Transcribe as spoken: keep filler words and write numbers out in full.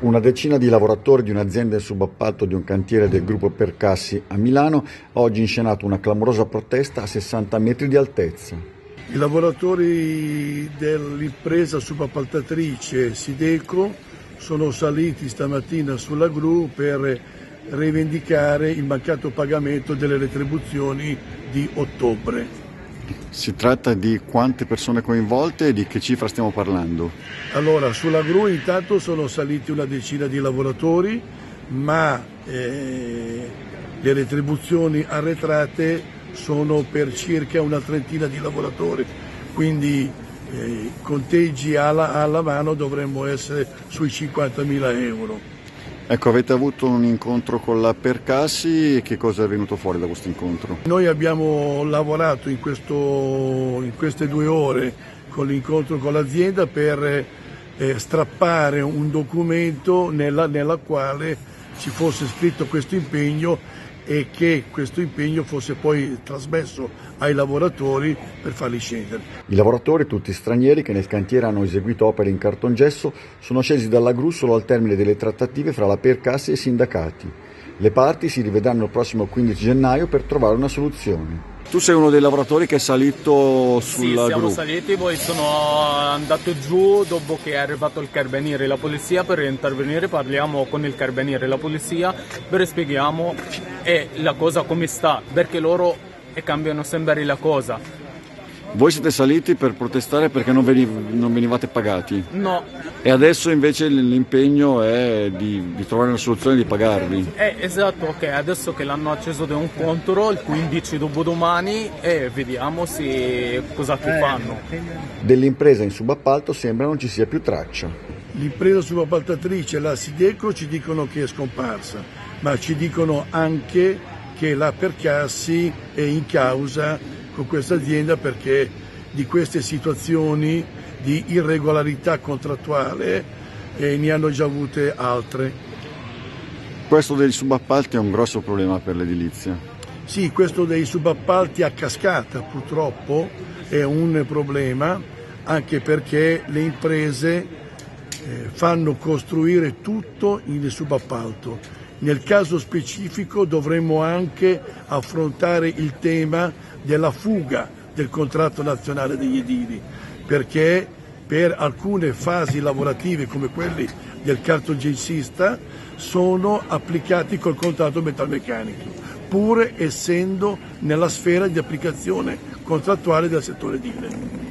Una decina di lavoratori di un'azienda in subappalto di un cantiere del gruppo Percassi a Milano ha oggi inscenato una clamorosa protesta a sessanta metri di altezza. I lavoratori dell'impresa subappaltatrice Sideco sono saliti stamattina sulla gru per rivendicare il mancato pagamento delle retribuzioni di ottobre. Si tratta di quante persone coinvolte e di che cifra stiamo parlando? Allora, sulla gru intanto sono saliti una decina di lavoratori, ma eh, le retribuzioni arretrate sono per circa una trentina di lavoratori, quindi eh, conteggi alla, alla mano dovremmo essere sui cinquantamila euro. Ecco, avete avuto un incontro con la Percassi e che cosa è venuto fuori da questo incontro? Noi abbiamo lavorato in, questo, in queste due ore con l'incontro con l'azienda per eh, strappare un documento nella, nella quale ci fosse scritto questo impegno e che questo impegno fosse poi trasmesso ai lavoratori per farli scendere. I lavoratori, tutti stranieri, che nel cantiere hanno eseguito opere in cartongesso, sono scesi dalla gru solo al termine delle trattative fra la Percassi e i sindacati. Le parti si rivedranno il prossimo quindici gennaio per trovare una soluzione. Tu sei uno dei lavoratori che è salito sulla gru? Sì, siamo gru. saliti, poi sono andato giù dopo che è arrivato il carabiniere e la polizia per intervenire, parliamo con il carabiniere e la polizia, per spieghiamo e la cosa come sta, perché loro cambiano sempre la cosa. Voi siete saliti per protestare perché non, veniv non venivate pagati? No. E adesso invece l'impegno è di, di trovare una soluzione di pagarvi? Eh, esatto, ok, adesso che l'hanno acceso da un contro, il quindici dopodomani, e vediamo se cosa che fanno. Dell'impresa in subappalto sembra non ci sia più traccia. L'impresa subappaltatrice, la Sideco, ci dicono che è scomparsa, ma ci dicono anche che la Percassi è in causa con questa azienda perché di queste situazioni di irregolarità contrattuale eh, ne hanno già avute altre. Questo dei subappalti è un grosso problema per l'edilizia. Sì, questo dei subappalti a cascata purtroppo è un problema, anche perché le imprese eh, fanno costruire tutto in subappalto. Nel caso specifico dovremmo anche affrontare il tema della fuga del contratto nazionale degli edili, perché per alcune fasi lavorative come quelli del cartongessista sono applicati col contratto metalmeccanico, pur essendo nella sfera di applicazione contrattuale del settore edile.